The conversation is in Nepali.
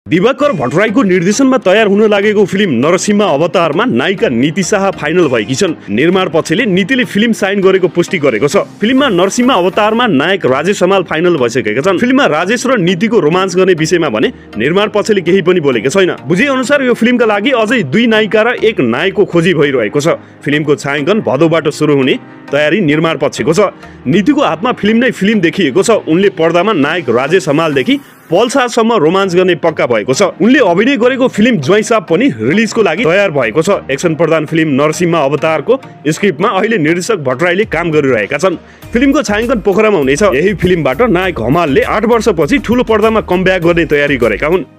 दिवाकर भट्टराईको निर्देशनमा तयार हुन लागेको फिल्म नरसिम्हा अवतारमा नायिका नीति शाह फाइनल भएकी छन्। निर्माण पक्षले नीतिले फिल्म साइन गरेको पुष्टि गरेको छ। फिल्ममा नरसिम्हा अवतारमा नायक राजेश हमाल फाइनल भइसकेका छन्। फिल्ममा राजेश र नीतिको रोमान्स गर्ने विषयमा भने निर्माण पक्षले केही पनि बोलेको छैन। बुझे अनुसार यो फिल्मका लागि अझै 2 नायिका र 1 नायकको खोजी भइरहेको छ। फिल्मको छायाङ्कन भदौबाट सुरु हुने तयारी निर्माण पक्षको छ। नीतिको हातमा फिल्म नै फिल्म देखिएको छ। उनले पर्दामा नायक राजेश हमालदेखि पल्सासम्म रोमान्स गर्ने पक्का भएको छ। उनले अभिनय गरेको फिल्म ज्वाइँ साहब पनि रिलिजको लागि तयार भएको छ। एक्सन प्रधान फिल्म नरसिम्हा अवतारको स्क्रिप्टमा अहिले निर्देशक भट्टराईले काम गरिरहेका छन्। फिल्मको छायाङ्कन पोखरामा हुनेछ। यही फिल्मबाट नायक हमालले 8 वर्षपछि ठूलो पर्दामा कमब्याक गर्ने तयारी गरेका हुन्।